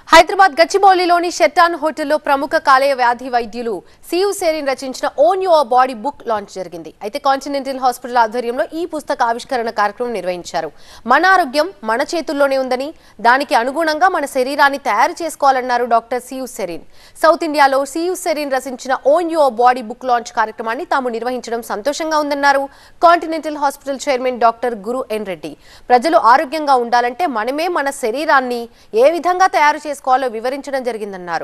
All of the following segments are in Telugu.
హైదరాబాద్ గచ్చిబౌలిలోని షెట్టాన్ హోటల్లో ప్రముఖ కాలేయ వ్యాధి వైద్యులు సియు సెరిన్ రచించిన own your body book launch జరిగింది. అయితే కాంటినెంటల్ హాస్పిటల్ ఆధ్వర్యంలో ఈ పుస్తక ఆవిష్కరణ కార్యక్రమం నిర్వహించారు. మన ఆరోగ్యం మన చేతుల్లోనే ఉందని, దానికి అనుగుణంగా మన శరీరాన్ని తయారు చేసుకోవాలన్నారు డాక్టర్ సియు సెరిన్. సౌత్ ఇండియాలో సియు సెరిన్ రచించిన own your body book launch కార్యక్రమాన్ని తాము నిర్వహించడం సంతోషంగా ఉందన్నారు continental hospital chairman doctor Guru N Reddy. ప్రజలు ఆరోగ్యంగా ఉండాలంటే మనమే మన శరీరాన్ని ఏ విధంగా తయారు చేసుకోవాలో వివరించడం జరిగిందన్నారు.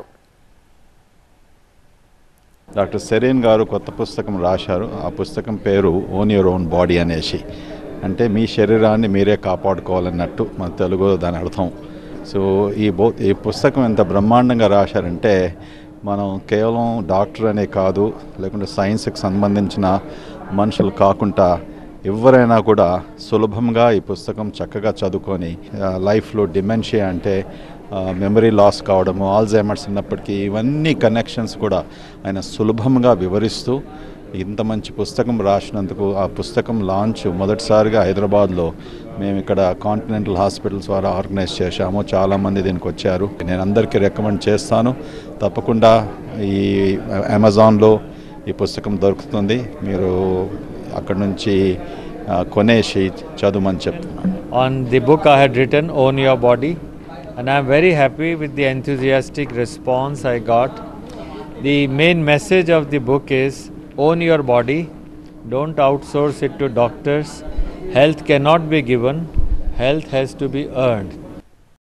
డాక్టర్ సెరీన్ గారు కొత్త పుస్తకం రాశారు. ఆ పుస్తకం పేరు ఓన్ యువర్ ఓన్ బాడీ అనేసి, అంటే మీ శరీరాన్ని మీరే కాపాడుకోవాలన్నట్టు మన తెలుగులో దాని అర్థం. సో ఈ పుస్తకం ఎంత బ్రహ్మాండంగా రాశారంటే, మనం కేవలం డాక్టర్ అనే కాదు, లేకుంటే సైన్స్కి సంబంధించిన మనుషులు కాకుండా ఎవరైనా కూడా సులభంగా ఈ పుస్తకం చక్కగా చదువుకొని లైఫ్లో డిమెన్షియా అంటే మెమరీ లాస్ కావడము, ఆల్జైమర్స్ ఉన్నప్పటికీ ఇవన్నీ కనెక్షన్స్ కూడా ఆయన సులభంగా వివరిస్తూ ఇంత మంచి పుస్తకం రాసినందుకు, ఆ పుస్తకం లాంచ్ మొదటిసారిగా హైదరాబాద్లో మేము ఇక్కడ కాంటినెంటల్ హాస్పిటల్స్ ద్వారా ఆర్గనైజ్ చేశాము. చాలామంది దీనికి వచ్చారు. నేను అందరికీ రికమెండ్ చేస్తాను, తప్పకుండా ఈ అమెజాన్లో ఈ పుస్తకం దొరుకుతుంది. మీరు అక్కడ నుంచి కొనేసి చదువుమని చెప్తున్నాను. On the book I had written Own Your Body, and I am very happy with the enthusiastic response I got. The main message of the book is own your body, don't outsource it to doctors. Health cannot be given, health has to be earned.